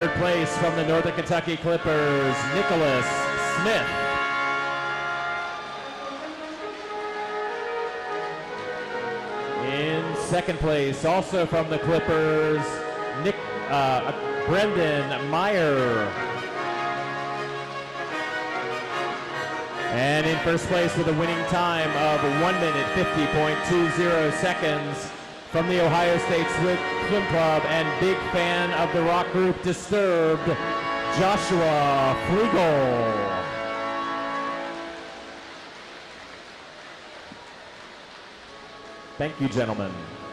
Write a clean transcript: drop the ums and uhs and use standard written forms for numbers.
Third place from the Northern Kentucky Clippers, Nicholas Smith. In second place, also from the Clippers, Brendan Meyer. And in first place with a winning time of 1 minute 50.20 seconds from the Ohio State Swim Club and big fan of the rock group Disturbed, Joshua Fleagle. Thank you, gentlemen.